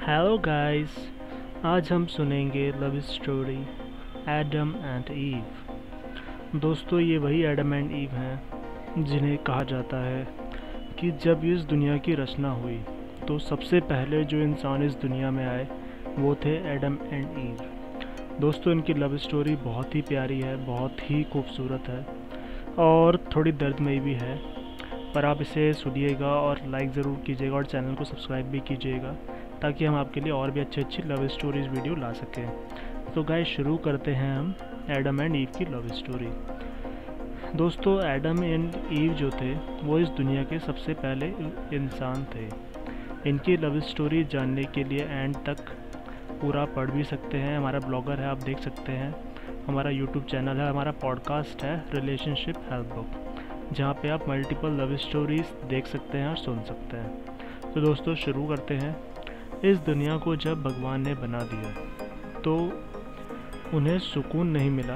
Hello guys, आज हम सुनेंगे love story Adam and Eve. दोस्तों, ये वही एडम एंड ईव हैं जिन्हें कहा जाता है कि जब इस दुनिया की रचना हुई तो सबसे पहले जो इंसान इस दुनिया में आए वो थे एडम एंड ईव। दोस्तों, इनकी लव स्टोरी बहुत ही प्यारी है, बहुत ही खूबसूरत है और थोड़ी दर्दमयी भी है। पर आप इसे सुनिएगा और लाइक ज़रूर कीजिएगा और चैनल को सब्सक्राइब भी कीजिएगा ताकि हम आपके लिए और भी अच्छी लव स्टोरीज़ वीडियो ला सकें। तो गाइस, शुरू करते हैं हम एडम एंड ईव की लव स्टोरी। दोस्तों, एडम एंड ईव जो थे वो इस दुनिया के सबसे पहले इंसान थे। इनकी लव स्टोरी जानने के लिए एंड तक पूरा पढ़ भी सकते हैं। हमारा ब्लॉगर है, आप देख सकते हैं। हमारा यूट्यूब चैनल है, हमारा पॉडकास्ट है रिलेशनशिप हेल्प बुक, जहाँ पे आप मल्टीपल लव स्टोरीज़ देख सकते हैं और सुन सकते हैं। तो दोस्तों, शुरू करते हैं। इस दुनिया को जब भगवान ने बना दिया तो उन्हें सुकून नहीं मिला,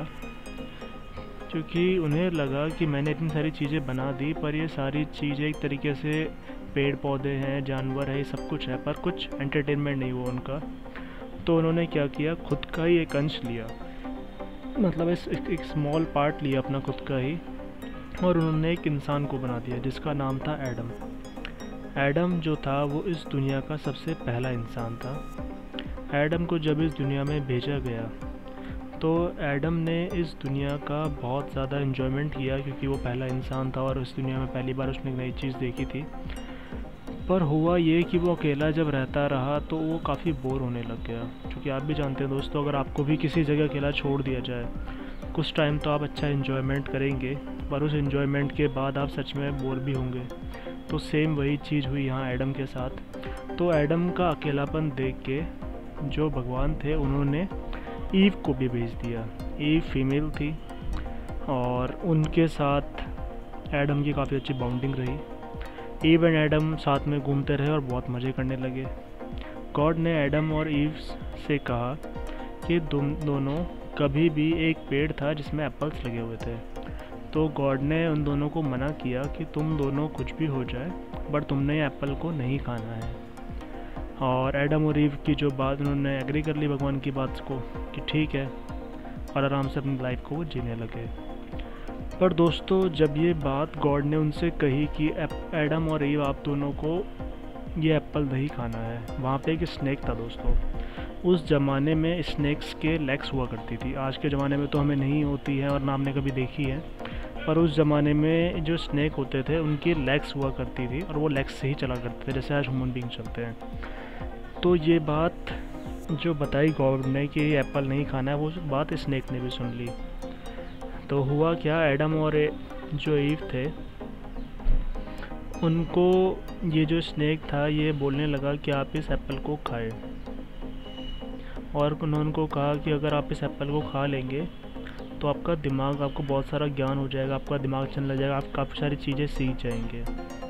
क्योंकि उन्हें लगा कि मैंने इतनी सारी चीज़ें बना दी पर ये सारी चीज़ें एक तरीके से पेड़ पौधे हैं, जानवर है, ये सब कुछ है, पर कुछ एंटरटेनमेंट नहीं हुआ उनका। तो उन्होंने क्या किया, खुद का ही एक अंश लिया, मतलब एक स्मॉल पार्ट लिया अपना खुद का ही, और उन्होंने एक इंसान को बना दिया जिसका नाम था एडम। एडम जो था वो इस दुनिया का सबसे पहला इंसान था। एडम को जब इस दुनिया में भेजा गया तो एडम ने इस दुनिया का बहुत ज़्यादा एंजॉयमेंट किया, क्योंकि वो पहला इंसान था और इस दुनिया में पहली बार उसने एक नई चीज़ देखी थी। पर हुआ ये कि वो अकेला जब रहता रहा तो वो काफ़ी बोर होने लग गया, क्योंकि आप भी जानते हैं दोस्तों, अगर आपको भी किसी जगह अकेला छोड़ दिया जाए कुछ टाइम तो आप अच्छा एंजॉयमेंट करेंगे, पर उस एंजॉयमेंट के बाद आप सच में बोर भी होंगे। तो सेम वही चीज़ हुई यहाँ एडम के साथ। तो एडम का अकेलापन देख के जो भगवान थे उन्होंने ईव को भी भेज दिया। ईव फीमेल थी और उनके साथ एडम की काफ़ी अच्छी बॉन्डिंग रही। ईव एंड एडम साथ में घूमते रहे और बहुत मज़े करने लगे। गॉड ने एडम और ईव से कहा कि तुम दोनों, कभी भी एक पेड़ था जिसमें एप्पल्स लगे हुए थे, तो गॉड ने उन दोनों को मना किया कि तुम दोनों कुछ भी हो जाए बट तुमने एप्पल को नहीं खाना है। और एडम और ईव की जो बात, उन्होंने एग्री कर ली भगवान की बात को कि ठीक है, और आराम से अपनी लाइफ को वो जीने लगे। पर दोस्तों, जब ये बात गॉड ने उनसे कही कि एडम और ईव आप दोनों को ये एप्पल नहीं खाना है, वहाँ पे एक स्नेक था दोस्तों। उस ज़माने में स्नेक्स के लेग्स हुआ करती थी। आज के ज़माने में तो हमें नहीं होती है और ना हमने कभी देखी है, पर उस ज़माने में जो स्नेक होते थे उनकी लेग्स हुआ करती थी और वो लेग्स से ही चला करते थे, जैसे आज ह्यूमन बीइंग चलते हैं। तो ये बात जो बताई गॉड ने कि एप्पल नहीं खाना है, वो बात स्नेक ने भी सुन ली। तो हुआ क्या, एडम और जो ईव थे उनको ये जो स्नेक था ये बोलने लगा कि आप इस एप्पल को खाएं, और उन्होंने उनको कहा कि अगर आप इस एप्पल को खा लेंगे तो आपका दिमाग, आपको बहुत सारा ज्ञान हो जाएगा, आपका दिमाग चलने लग जाएगा, आप काफ़ी सारी चीज़ें सीख जाएंगे।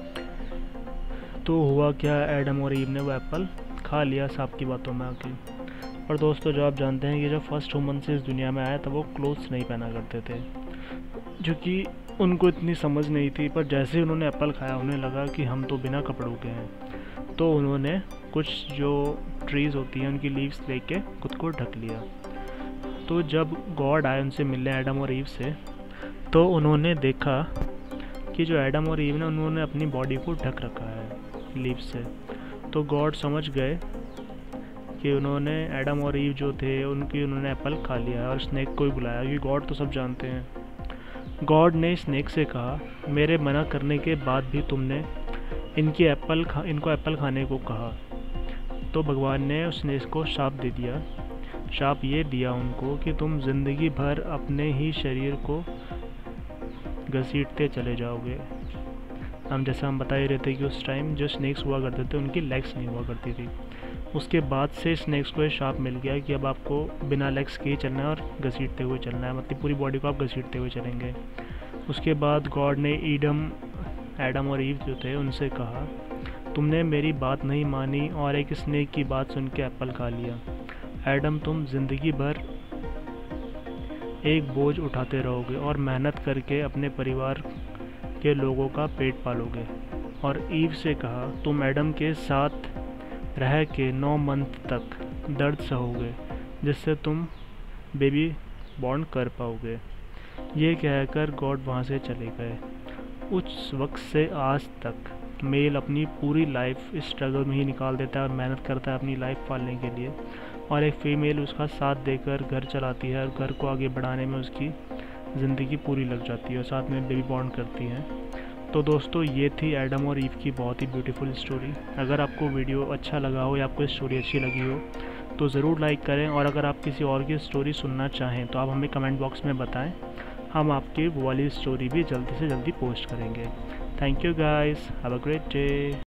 तो हुआ क्या, एडम और ईव ने वो एप्पल खा लिया सांप की बातों में आके। और दोस्तों, जो आप जानते हैं कि जब फर्स्ट ह्यूमन से इस दुनिया में आया तब वो क्लोथ्स नहीं पहना करते थे, क्योंकि उनको इतनी समझ नहीं थी। पर जैसे ही उन्होंने एप्पल खाया उन्हें लगा कि हम तो बिना कपड़ों के हैं, तो उन्होंने कुछ जो ट्रीज़ होती हैं उनकी लीव्स लेके खुद को ढक लिया। तो जब गॉड आए उनसे मिलने एडम और ईव से, तो उन्होंने देखा कि जो एडम और ईव ने उन्होंने अपनी बॉडी को ढक रखा है लीव्स से। तो गॉड समझ गए कि उन्होंने, एडम और ईव जो थे उन्होंने एप्पल खा लिया और स्नेक को ही बुलाया, क्योंकि गॉड तो सब जानते हैं। गॉड ने स्नेक से कहा, मेरे मना करने के बाद भी तुमने इनको एप्पल खाने को कहा। तो भगवान ने उस स्नेक को श्राप दे दिया। श्राप ये दिया उनको कि तुम ज़िंदगी भर अपने ही शरीर को घसीटते चले जाओगे। जैसा हम बता ही रहे थे कि उस टाइम जो स्नेक्स हुआ करते थे उनकी लेग्स नहीं हुआ करती थी। उसके बाद से स्नेक्स को ये श्राप मिल गया कि अब आपको बिना लेग्स के ही चलना है और घसीटते हुए चलना है, मतलब पूरी बॉडी को आप घसीटते हुए चलेंगे। उसके बाद गॉड ने एडम और ईव जो थे उनसे कहा, तुमने मेरी बात नहीं मानी और एक स्नेक की बात सुन के एप्पल खा लिया। एडम, तुम ज़िंदगी भर एक बोझ उठाते रहोगे और मेहनत करके अपने परिवार के लोगों का पेट पालोगे। और ईव से कहा, तुम एडम के साथ रह के 9 मंथ तक दर्द सहोगे, जिससे तुम बेबी बॉर्न कर पाओगे। ये कहकर गॉड वहाँ से चले गए। उस वक्त से आज तक मेल अपनी पूरी लाइफ इस स्ट्रगल में ही निकाल देता है और मेहनत करता है अपनी लाइफ पालने के लिए, और एक फ़ीमेल उसका साथ देकर घर चलाती है और घर को आगे बढ़ाने में उसकी ज़िंदगी पूरी लग जाती है और साथ में बेबी बॉर्न करती हैं। तो दोस्तों, ये थी एडम और ईव की बहुत ही ब्यूटीफुल स्टोरी। अगर आपको वीडियो अच्छा लगा हो या आपको स्टोरी अच्छी लगी हो तो ज़रूर लाइक करें, और अगर आप किसी और की स्टोरी सुनना चाहें तो आप हमें कमेंट बॉक्स में बताएं। हम आपकी वो वाली स्टोरी भी जल्दी से जल्दी पोस्ट करेंगे। Thank you guys, have a great day.